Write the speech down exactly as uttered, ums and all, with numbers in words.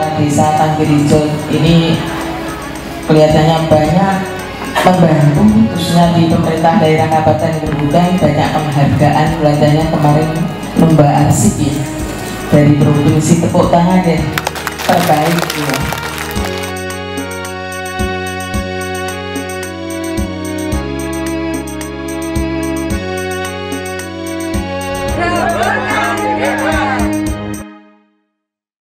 Kepala Desa Tangkirijo ini kelihatannya banyak membantu, khususnya di pemerintah daerah Kabupaten Gerobogan, banyak penghargaan. Kelihatannya kemarin lomba arsip ya dari provinsi, tepuk tangan deh, terbaik ya.